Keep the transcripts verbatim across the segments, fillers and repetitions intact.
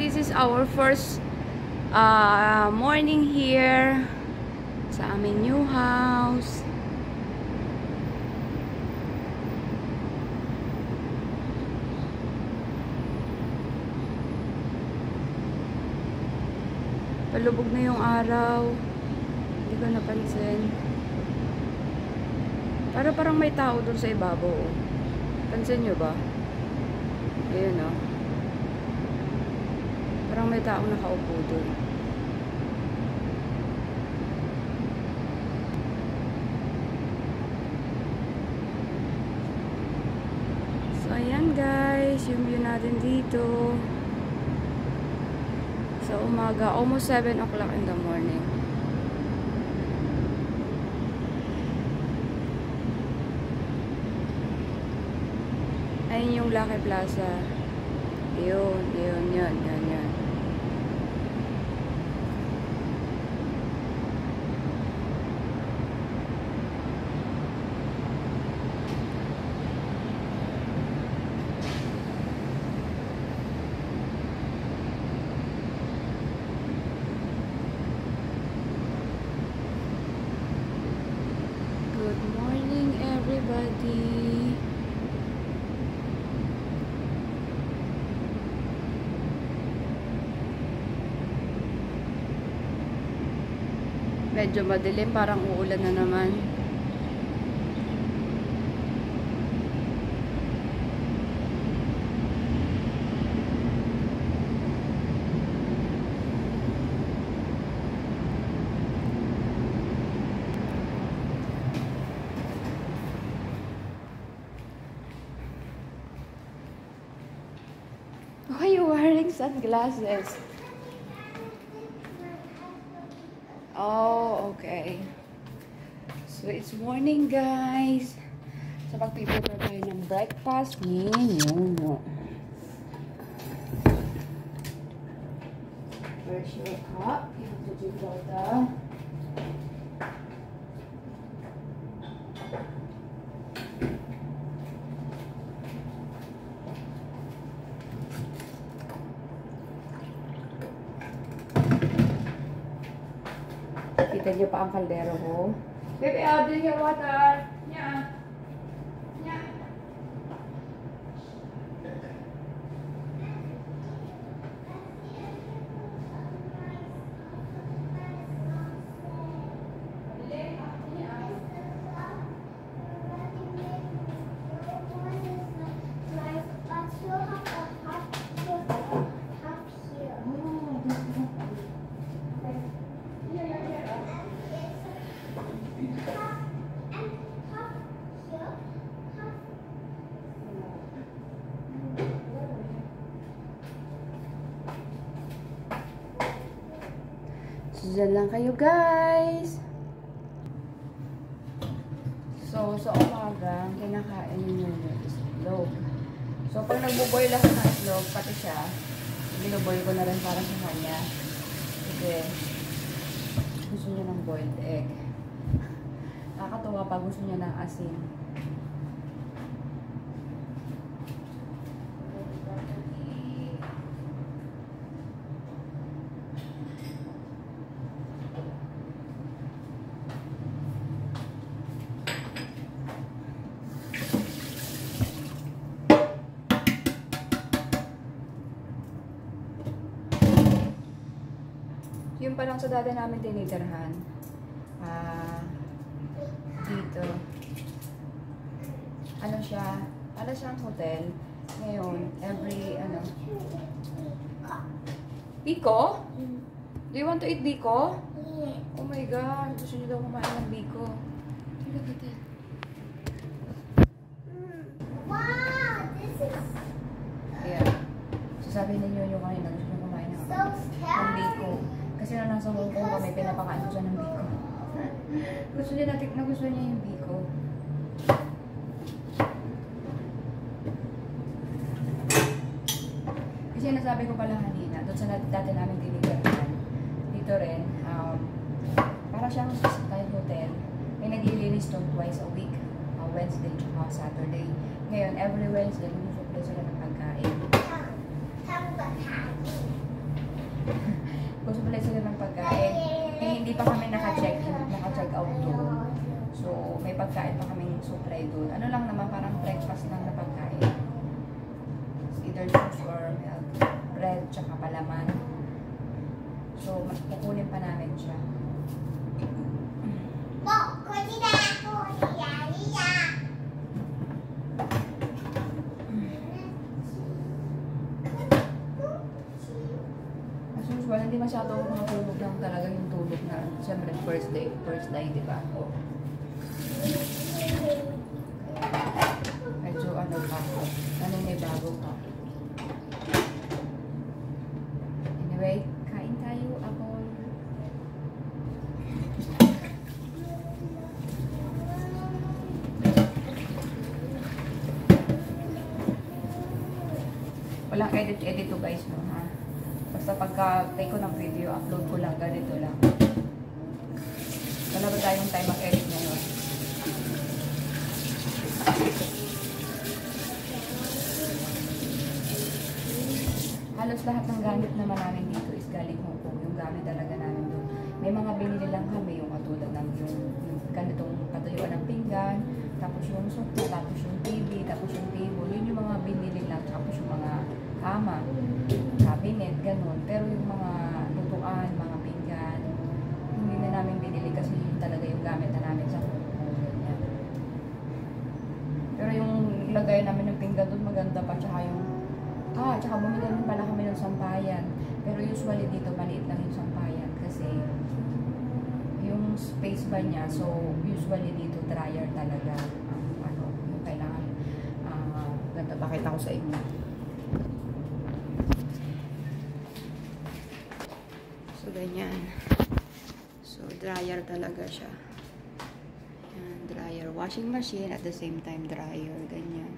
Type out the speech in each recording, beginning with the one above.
this is our first uh, morning here sa aming new house. Palubog na yung araw. Hindi ko napansin. Para parang may tao doon sa ibabaw. Pansin nyo ba? Ayun o. Oh. Parang may tao nakaupo doon. So ayan guys, yung view natin dito. Sa umaga, almost seven o'clock in the morning. Ayun yung Lucky Plaza. Yun, yun, yun, yun, yun. Good morning, everybody. Medyo madilim, parang uulan na naman. Why are you wearing sunglasses? Oh, okay. So, it's morning, guys. So, pag-prepare tayo ng breakfast. Yun, yun. Where's your cup? You have to drink water. Kita niyo pa ang kaldero ko. Baby, I'll drink your water. Yeah. Yeah. So, dyan lang kayo, guys. So, sa umaga, kinakain niyo yung itlog. So, pag nagbo-boil ako ng itlog, pati siya, binoboil ko na rin para sa kanya. Kasi, gusto niya ng boiled egg. Nakakatuwa pa, gusto niya ng asin. Yung pa lang sa dati namin tinitirhan. Ah, dito. Ano siya? Ano siyang hotel? Ngayon, every, ano? Biko? Do you want to eat biko? Oh my God. Gusto niyo daw kumain ng biko. Look at it. Wow! This is... Ayan. So, sabi ninyo yung kanina, gusto niyo kumain ng, ng biko. Kasi na nasa Hong Kong kami, pinapakain ko siya ng biko. Gusto niya natin na gusto niya yung biko. Kasi nasabi ko pala kanina, doon sa dati namin tinitirhan, dito rin, um, para siyang sa Thai hotel, may nag-ilinis doon twice a week, uh, Wednesday at Saturday. Ngayon, every Wednesday, nag-supply sila ng pagkain. Nagsusupply sila ng pagkain. Eh, hindi pa kami naka-check in, naka-check out doon. So, may pagkain pa kaming supply doon. Ano lang naman, parang breakfast lang na pagkain. It's either juice or milk, bread, tsaka palaman. So, mas kukunin pa namin siya. As usual, hindi masyado matulog lang talaga yung tulog na, siyempre, first day, first day, di ba? Medyo ano pa, naninibago pa. Anyway, kain tayo, apple. Walang edit-edit to guys, no, ha? Basta pagka-take ko ng video, upload ko lang, ganito lang. Wala ba tayong time mag-edit ngayon? Halos lahat ng gamit naman namin dito is galing Hong Kong. Yung gamit talaga namin doon. May mga binili lang kami, yung katulad ng yung, yung ganitong katuyuan ng pinggan, tapos yung sofa, tapos yung T V, tapos yung table. Yun yung mga binili lang, tapos yung mga kama, cabinet, ganun. Pero yung mga lutuan, mga pinggan, hindi na namin binili kasi yun talaga yung gamit na namin sa Hong Kong. Ganyan. Pero yung lagay namin ng pinggan doon, maganda pa. Tsaka yung, ah, tsaka bumili rin pala kami ng sampayan. Pero usually dito, maliit lang yung sampayan. Kasi, yung space ba niya, so usually dito, dryer talaga. Um, ano, yung kailangan, uh, ganda, pakita ko sa inyo. So, ganyan. So, dryer talaga siya. Yan, dryer. Washing machine at the same time dryer. Ganyan.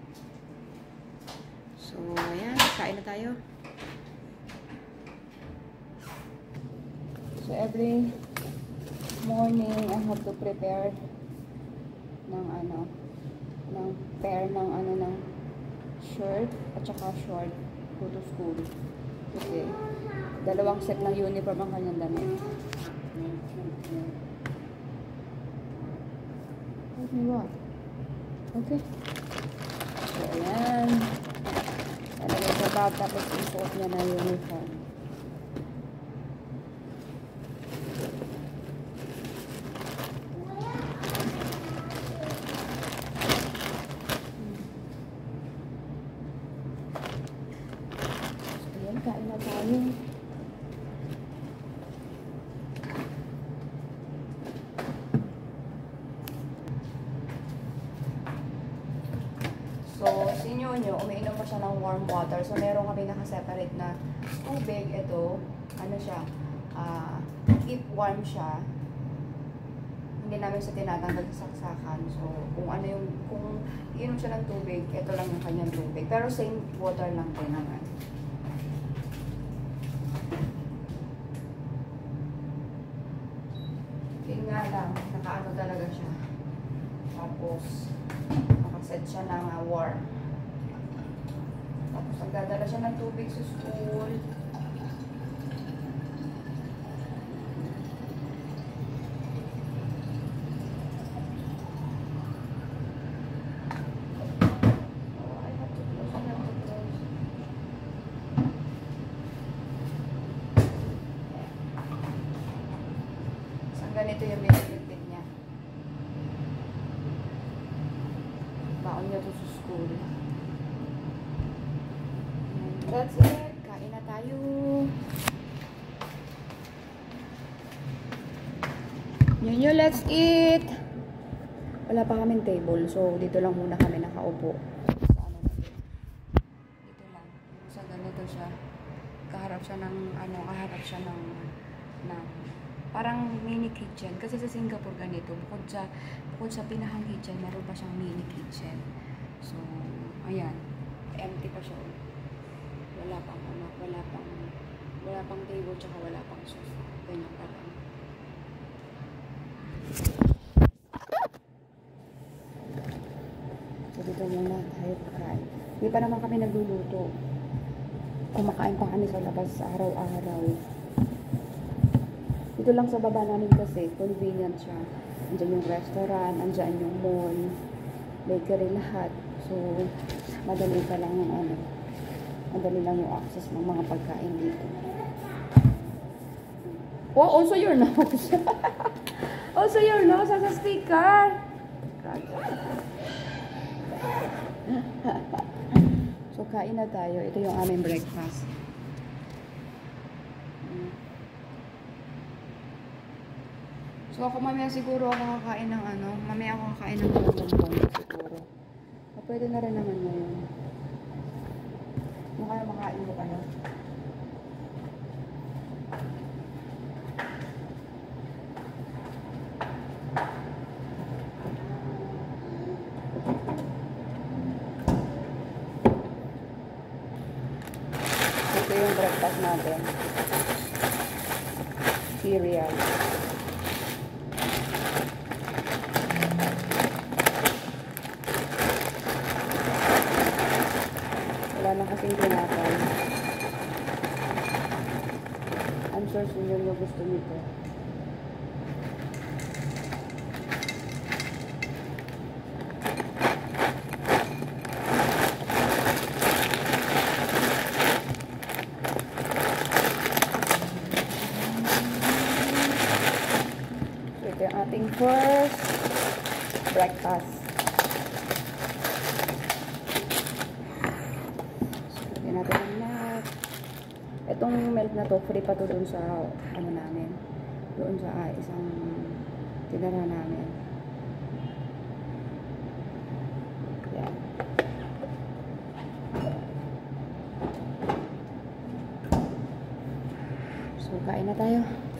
So, ayan. Kain na tayo. So, every morning, I have to prepare ng ano, ng pair ng ano, ng shirt at saka short go to school. Kasi, dalawang set ng uniform ang kanyang damit. Okay, what? Okay. So, ayan. Talagay sa bag, tapos isuot niya na uniform. So, ayan, kain na tayo. So, si Nyonyo, umiinom pa siya ng warm water. So, meron kami nakaseparate na tubig. Ito, ano siya, uh, keep warm siya. Hindi namin siya tinatanggal sa saksakan. So, kung ano yung, kung iinom siya ng tubig, ito lang yung kanyang tubig. Pero same water lang din naman. Yun nga lang, nakaano talaga siya. Tapos, nakaset siya ng uh, warm. Tapos, nagdadala siya ng tubig sa school. Ganito yung binibigtid niya. Baon niya to sa school. And that's it. Kain na tayo. Yun yun, let's eat. Wala pa kaming table. So, dito lang muna kami nakaupo. Sa ano na dito. Dito lang. Sa ganito siya. Kaharap siya ng, ano, kaharap siya ng, ng, parang mini kitchen. Kasi sa Singapore ganito, bukod sa, bukod sa pinahang kitchen, meron pa siyang mini kitchen. So, ayan. Empty pa siya. Wala pang, ano, wala pang, wala pang table, tsaka wala pang sofa. Ganyan pa lang. So, dito muna tayo kain. Hindi pa naman kami nagluluto. Kumakain pa kami sa labas araw-araw. Dito lang sa baba namin kasi, convenient siya. Andyan yung restaurant, andyan yung mall, bakery, lahat. So, madali ka lang yung ano, madali lang yung access ng mga pagkain dito. Oh, also your nose. Also your nose as a speaker. So, kain na tayo. Ito yung aming breakfast. So, ako mamaya siguro ako kakain ng ano, mamaya ako kakain ng bonbon siguro. O, pwede na rin naman ngayon. Ano kaya makain mo kayo? Ito yung breakfast natin. Cereal. Wala na kasing tinapay. I'm sure senior nyo gusto nito. Ito yung ating first breakfast. Lagyan natin ang lahat. Itong milk na to, free pa to doon sa ano namin. Doon sa ah, isang tinara namin. Yan. So, kain na tayo.